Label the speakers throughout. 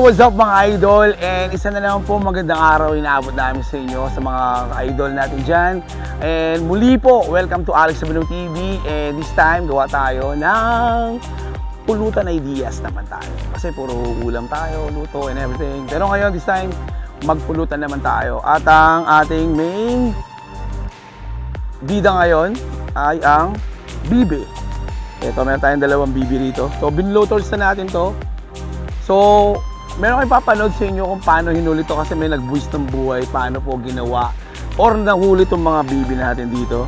Speaker 1: what's up mga idol? And isa na naman po magandang araw inaabot namin sa inyo, sa mga idol natin dyan. And muli po, welcome to Alex Sabino TV. And this time, gawa tayo ng pulutan ideas naman tayo. Kasi puro ulam tayo, luto and everything. Pero ngayon, this time, magpulutan naman tayo. At ang ating main bida ngayon ay ang bibe. Ito, meron tayong dalawang bibe rito. So, binlotors na natin to. So, meron kayo papanood sa inyo kung paano hinuli to kasi may nagbuwis ng buhay, paano po ginawa or nahuli itong mga bibi natin dito.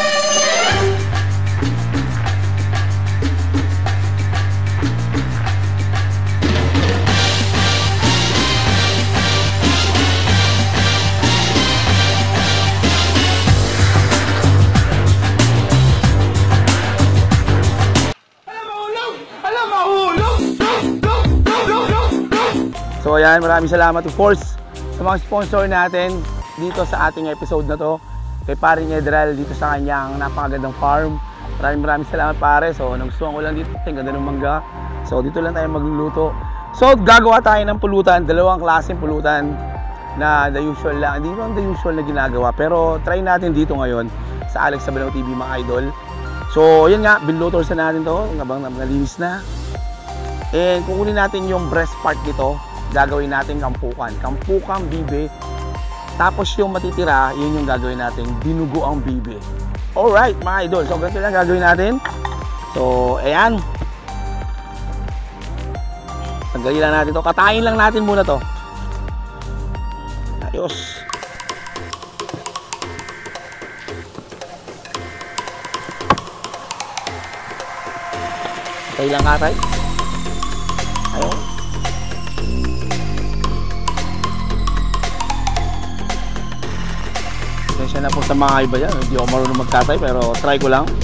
Speaker 1: So ayan, maraming salamat of course sa mga sponsor natin dito sa ating episode na to. Kay Paring Edral dito sa kanyang napakagandang farm. Maraming salamat pare. So nagustuhan ko lang dito, ang ganda ng mangga. So dito lang tayo magluluto. So gagawa tayo ng pulutan, dalawang klaseng pulutan na the usual lang. Hindi naman the usual na ginagawa, pero try natin dito ngayon sa Alex Sabino TV mga idol. So yun nga, binlutors na natin to, habang nalinis na. And kukunin natin yung breast part nito. Gagawin natin kampukang bibe. Tapos yung matitira, yun yung gagawin natin dinugo ang bibe. Alright mga idol, so ganito lang gagawin natin. So ayan, tanggalin lang natin to, katayin lang natin muna to. Ayos. Katay lang katay. Ayun. Pasensya na po sa mga iba dyan, hindi ako marunong magkatay pero try ko lang.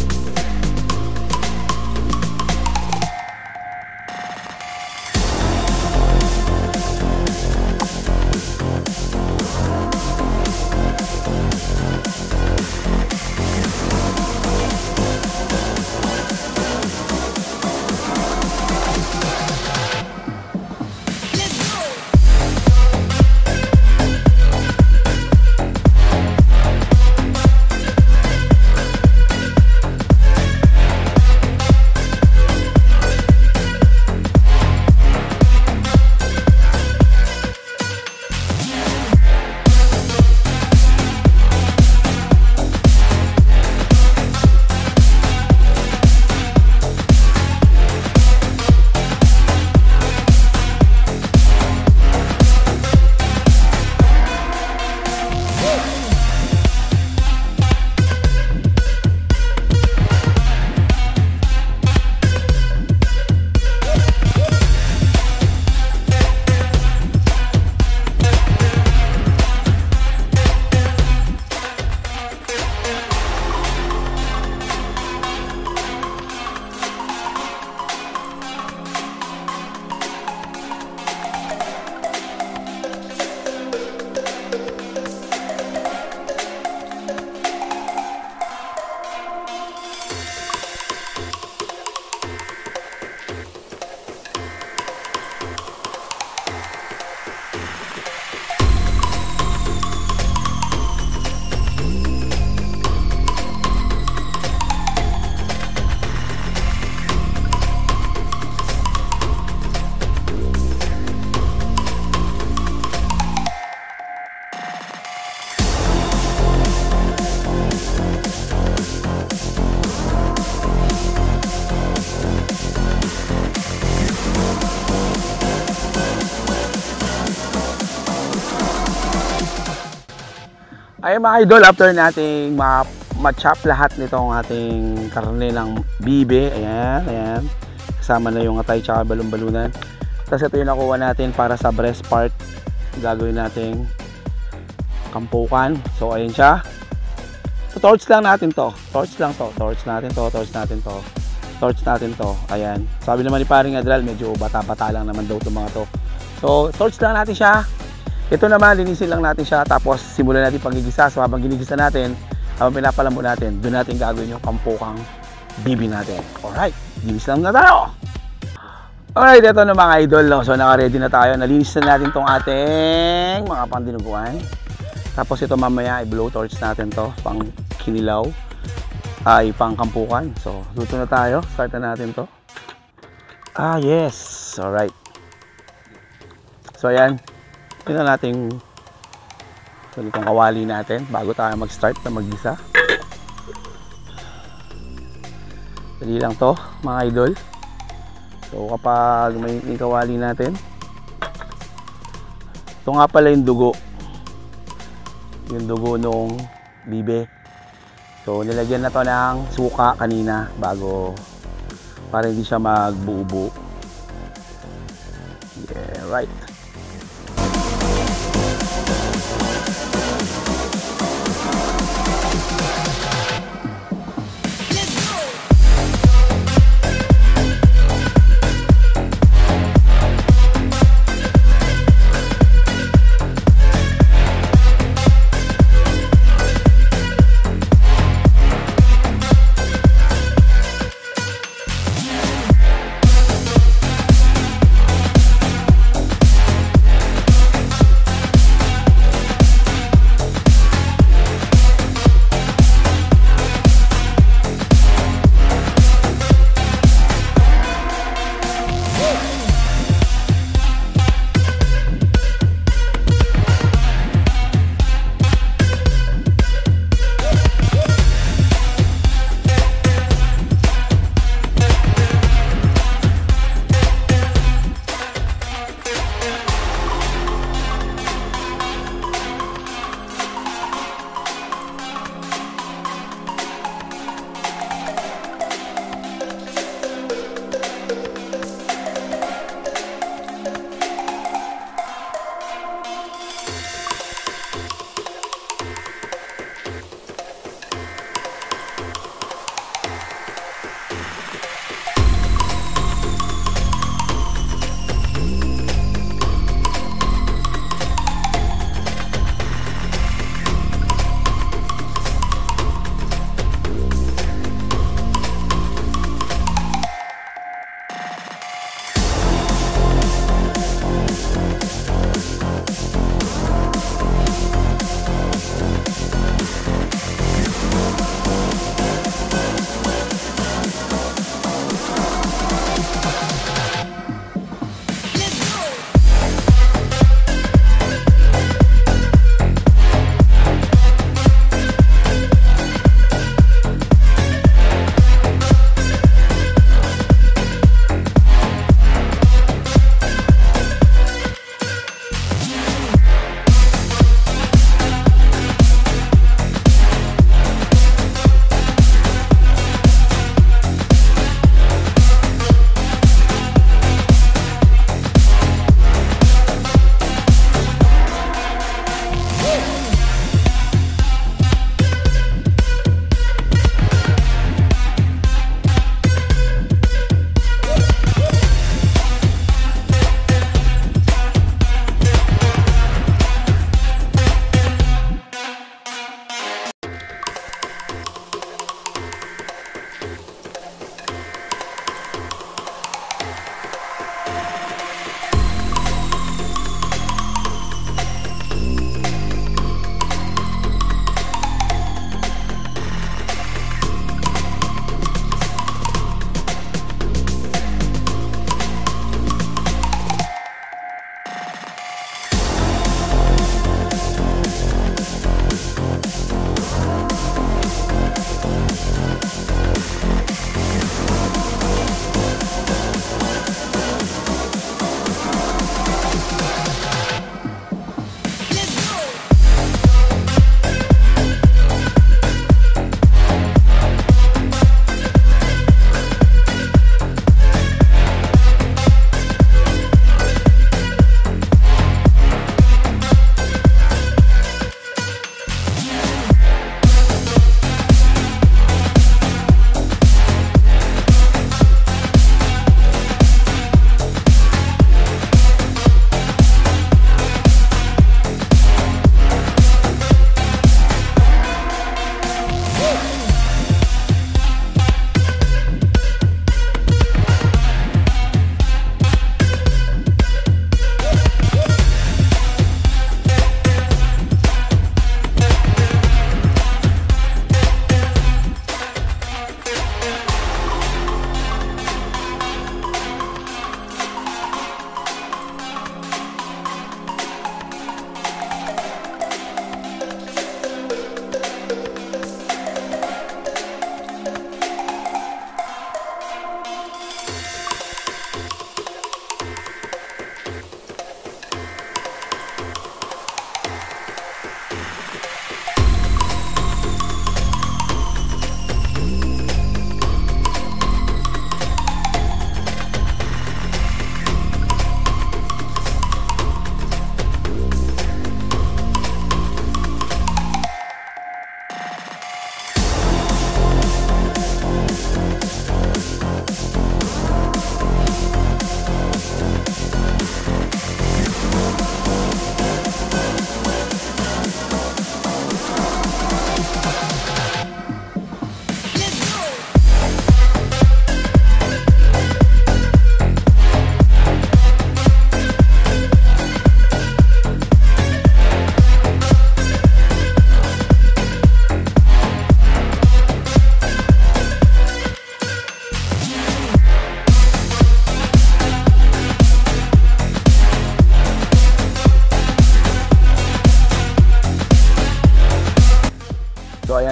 Speaker 1: Ay mga idol, after nating ma-chop lahat nitong ating karne ng bibe, ayan, kasama na yung atay tsaka balon-balunan. Tapos ito yung nakuha natin para sa breast part, gagawin nating kampukan. So ayan siya. So, torch lang natin to, torch natin to, ayan. Sabi naman ni Paring Adral, medyo bata-bata lang naman daw itong mga to. So torch lang natin siya. Ito naman, linisin lang natin siya, tapos simulan natin pagigisa. So habang ginigisa natin, habang pinapalambot natin, doon natin gagawin yung kampukang bibi natin. Alright, ginis lang na tayo! Alright, ito na mga idol, no? So naka-ready na tayo. Nalinis na natin tong ating mga pandinuguan. Tapos ito mamaya i-blow torch natin to, pang kinilaw, ay pang kampukan. So luto na tayo, start na natin to. Yes, alright. So ayan, tingnan natin itong kawali natin bago tayo mag-start na mag-gisa. Dali lang to mga idol. So kapag may kawali natin, ito nga pala yung dugo nung bibe. So nilagyan na to ng suka kanina bago, para hindi siya magbuo-buo. Yeah, right.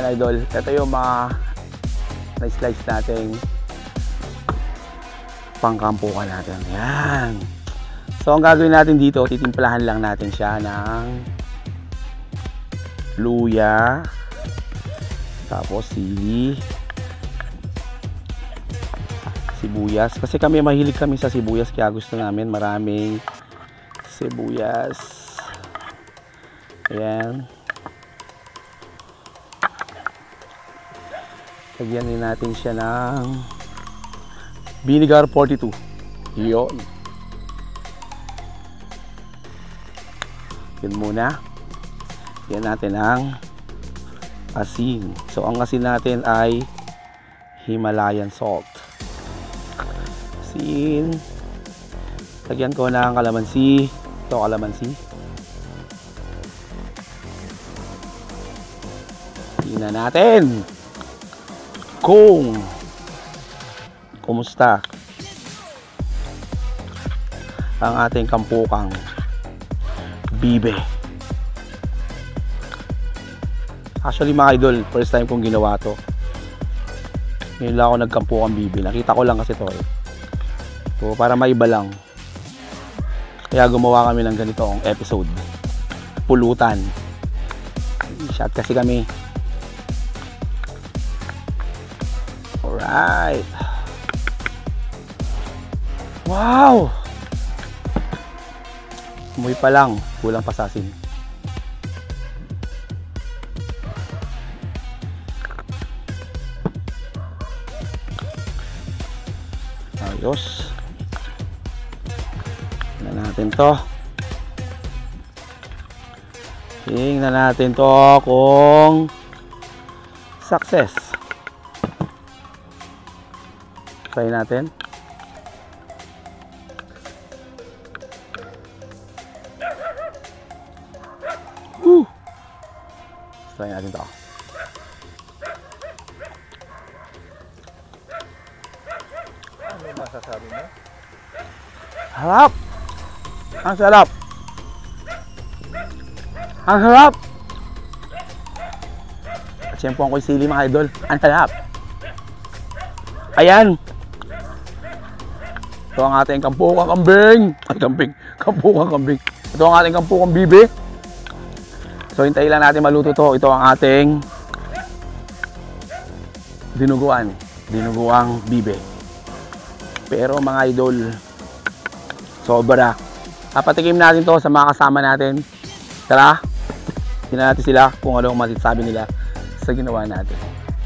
Speaker 1: mga idol. Ito yung mga na-slice natin pangkampukan natin. Yan. So ang gagawin natin dito, titimplahan lang natin siya ng luya, tapos sili, sibuyas. Kasi kami mahilig kami sa sibuyas, kaya gusto namin maraming sibuyas. Ayan. Lagyan din natin siya ng vinegar 42. Yun. Yun muna. Lagyan natin ang asin. So ang asin natin ay Himalayan salt. Asin. Lagyan ko ng kalamansi. Ito kalamansi. Tingnan natin kung kumusta ang ating kampukang bibe. Actually mga idol, first time kong ginawa to. Ngayon lang ako nagkampukang bibe. Nakita ko lang kasi to eh. So para maiba lang, kaya gumawa kami ng ganitong episode. Pulutan. Shot kasi kami. Alright. Wow! Umuwi pa lang, kulang pa sa asin. Ayos. Tingnan natin to. Tingnan natin to kung success. Try natin. Try natin to.
Speaker 2: Ano masasabi mo?
Speaker 1: Harap! Ang sarap! Ang sarap! Siyempre ko yung sili mga idol. Ang sarap! Ayan! Ito ang ating kampukang kambing. Ay, kambing. Kampukang kambing. Ito ang ating kampukang bibe. So, hintayin lang natin maluto to. Ito ang ating dinuguan. Dinuguang bibe. Pero mga idol, sobra. Papatikim natin to sa mga kasama natin. Tara, tingnan natin sila kung ano ang masasabi nila sa ginawa natin.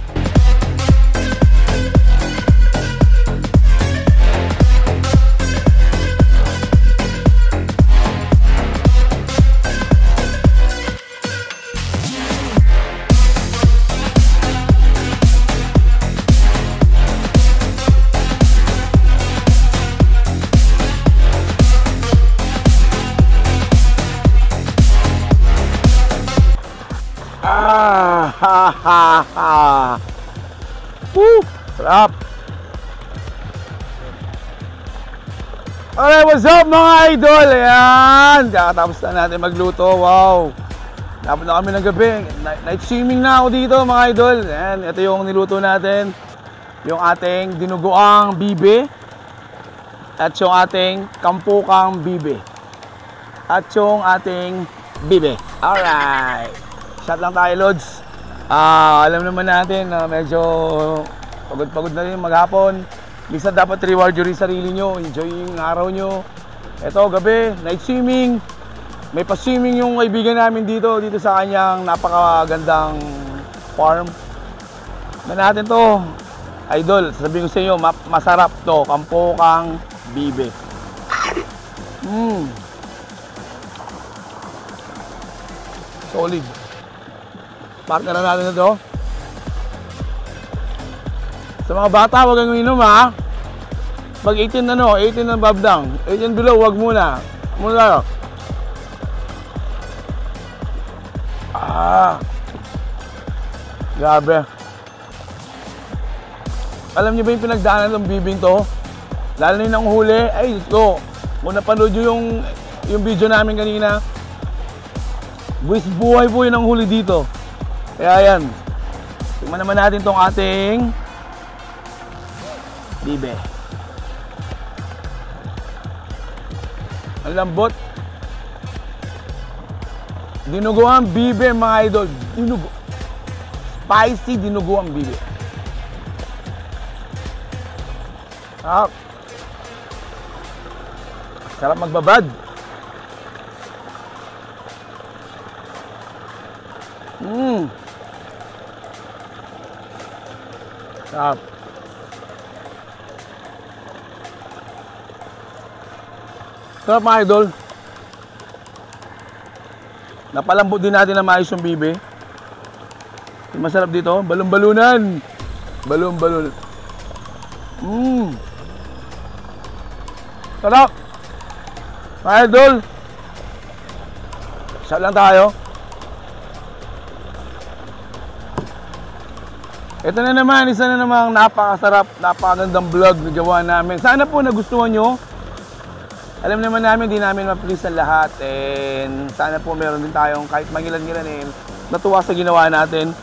Speaker 1: Woo! Sarap! Alright, what's up mga idol? Ayan! Kakatapos na natin magluto. Wow! Dapat na kami ng gabi. Night swimming na ako dito mga idol. Ayan, ito yung niluto natin. Yung ating dinuguang bibe. At yung ating kampukang bibe. At yung ating bibe. Alright! Shot lang tayo, Lods. Alam naman natin na medyo pagod-pagod na rin maghapon. Minsan dapat reward nyo rin sarili nyo. Enjoy yung araw nyo. Ito, gabi, night swimming. May pa-swimming yung kaibigan namin dito sa kanyang napakagandang farm. Na natin to, idol, sabihin ko sa inyo, masarap to, kampukang bibe. Solid. Partner na natin ito. Sa mga bata, huwag kang uminom ha. Pag 18 ng babdang. 18 below, huwag muna. Muna. Grabe. Alam niyo ba yung pinagdaanan ng bibing to? Lalo na yung huli. Ay, ito. Kung napanood nyo yung video namin kanina, buhay po yun ang huli dito. Kaya yan, Tikman naman natin tong ating bibe. Ang lambot. Dinuguan bibe mga idol. Spicy dinuguan bibe. Sarap magbabad. Sarap. Sarap mga idol. Napalambot din natin na maayos yung bibe. Yung masarap dito, balon-balunan. Balon-balon. Sarap. Mga idol. Isa lang tayo. Ito na naman, isa na namang napakasarap, napakagandang vlog na gawa namin. Sana po nagustuhan nyo. Alam naman namin, di namin ma-please ang lahat. And sana po meron din tayong kahit mangilan-ngilan natuwa sa ginawa natin.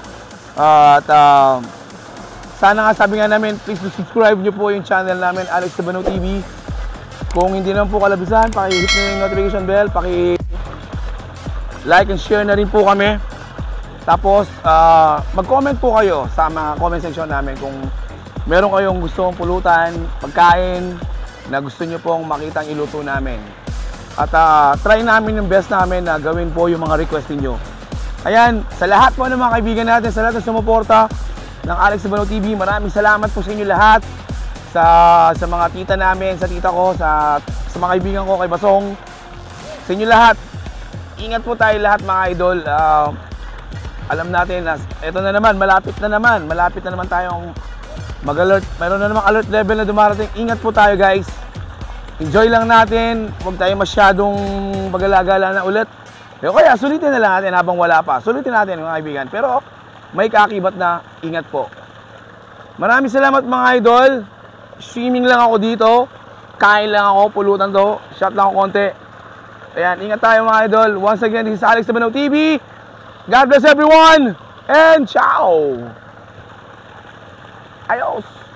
Speaker 1: Sana nga sabi nga namin, please subscribe nyo po yung channel namin, Alex Tabano TV. Kung hindi naman po kalabisan, paki-hit nyo yung notification bell, paki-like and share na rin po kami. Tapos, mag-comment po kayo sa mga comment section namin kung meron kayong gustong pulutan, pagkain, na gusto nyo pong makitang iluto namin. At try namin yung best namin na gawin po yung mga request niyo. Ayan, sa lahat po ng mga kaibigan natin, sa lahat ng sumuporta ng Alex Tabano TV, maraming salamat po sa inyo lahat. Sa mga tita namin, sa tita ko, sa mga kaibigan ko, kay Basong. Sa inyo lahat, ingat po tayo lahat mga idol. Alam natin na ito na naman, malapit na naman tayong mag-alert. Mayroon na namang alert level na dumarating. Ingat po tayo guys. Enjoy lang natin. Huwag tayo masyadong magalagala na ulit. Pero kaya sulitin na lang natin habang wala pa. Sulitin natin mga kaibigan. Pero may kaakibat na ingat po. Maraming salamat mga idol. Streaming lang ako dito. Kain lang ako, pulutan to. Shot lang ako konti. Ayan, ingat tayo mga idol. Once again, this is Alex Tabano TV. God bless everyone, and ciao! Adios!